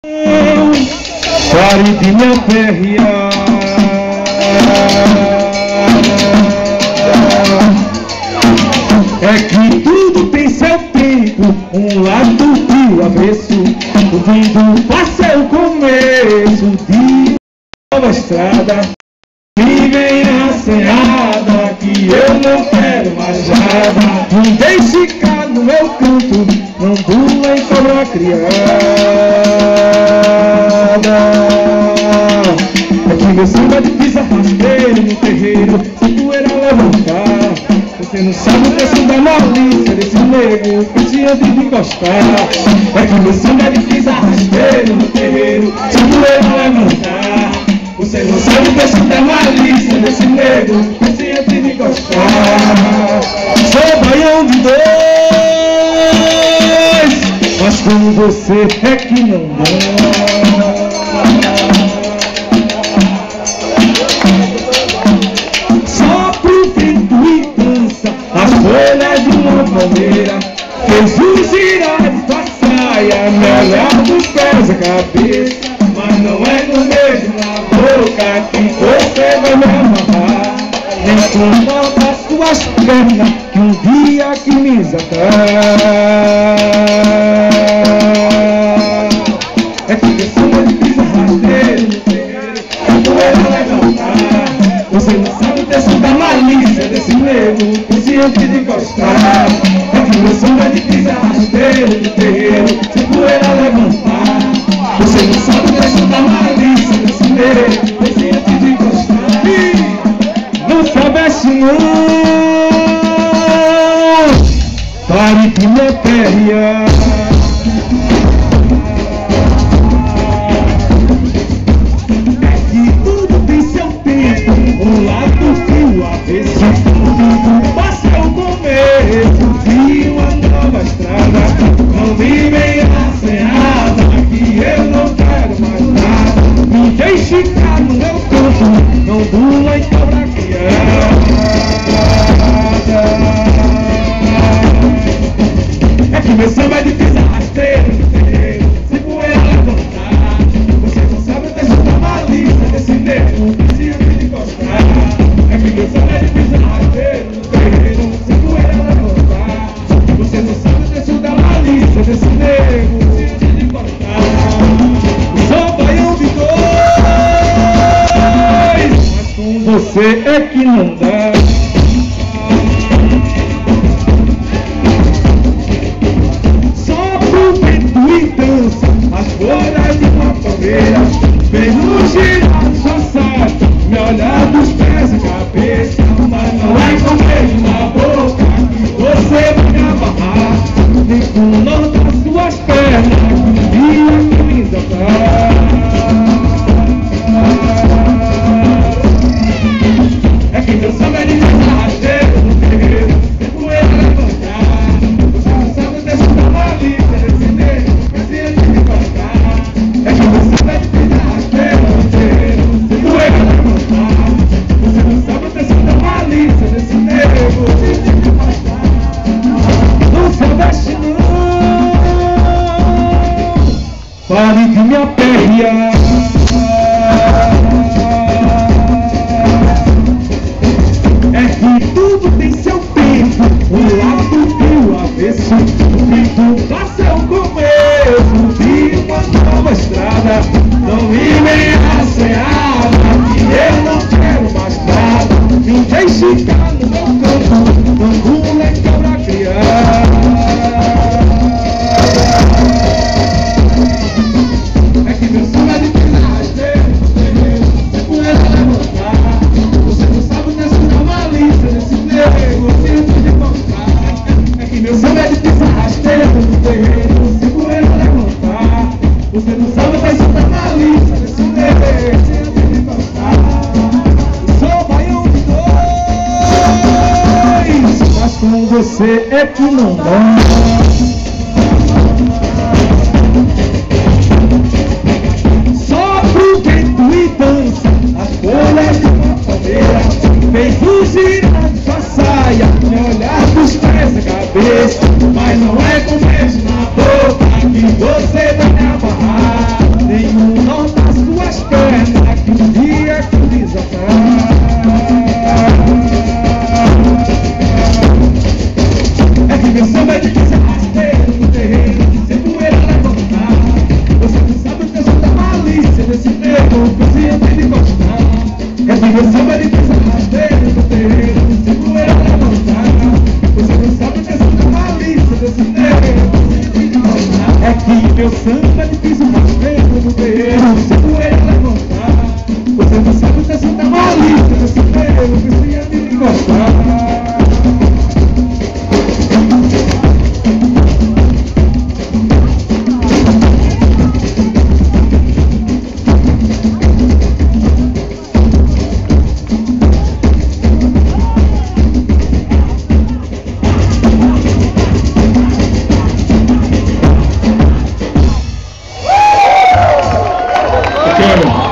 Pare de me aperrear. É que tudo tem seu tempo, um lado e o avesso. O vindo passa o começo de nova estrada. Me vem assanhada que eu não quero mais nada. Me deixe cá no meu canto, não dula em cobra criada. É que meu samba de pisa rasteiro no terreiro, se poeira levantar. Você não sabe o preço da malícia desse nego, pense antes de encostar. É que meu samba de pisa rasteiro no terreiro, se poeira levantar. Você não sabe o preço da malícia desse nego, pense antes de encostar. Sou baião de dois, mas como você é que não dá. As folhas de uma palmeira fez os girar da saia, me olhar dos pés à cabeça. Mas não é no beijo na boca que você vai me amarrar, nem com nó das suas pernas que um dia que me desatar. É que você é de pisa rasteiro no terreiro, a poeira levantar. Você não sabe o texto da malícia desse nego, pense antes de encostar. É que meu samba de pisa rasteiro no terreiro, se poeira levantar. Você não sabe o texto da malícia desse nego, pense antes de encostar. Não soubesse não, pare de me aperrear. Um lado fio avesso, passa o começo de uma nova estrada. Não me venha assanhada que eu não quero mais nada. Me deixe cá no meu canto, não dula em cobra criada. É que meu samba é de pisa rasteiro no terreiro, se poeira levantar. Você não sabe o texto da malícia desse nego, se eu me encostar. É que meu samba é de pisa rasteiro no terreiro, se poeira levantar. Você não sabe o texto da malícia desse nego, se eu me encostar. Sou baião de dois, mas com você é que não dá. As folhas de uma palmeira vem no girar sua saia, me olhar dos pés à cabeça. Mas não é com beijo na boca que você vai me amarrar, nem com o nó das suas pernas que um dia que me desatar. É que meu samba é de pisa rasteiro no terreiro, se poeira levantar. Você não sabe o texto da malícia desse nego, é que você vai pisa rasteiro no terreiro, se poeira levantar. Você não sabe o texto da malícia desse nego, não soubesse não, pare de me aperrear. É que tudo tem seu tempo, um lado e o avesso. O tempo passa o começo de uma nova estrada. Não me venha assanhada que eu não quero mais nada. Me deixe cá no meu canto, não dula em cobra criada. É que meu samba é de pisa rasteiro no terreiro, se poeira levantar. Você não sabe o texto da malícia desse nego, se eu te encontrar. É que meu samba é de pisa rasteiro no terreiro, se poeira levantar. Você não sabe o texto da malícia desse nego, se eu te encontrar. Sou baião de dois, mas com você é que não dá. Sopra o vento e dança, as folhas de uma palmeira fez o girar de sua saia, me olhar dos pés à cabeça. Mas não é com beijo na boca que você vai me amarrar, Valeu!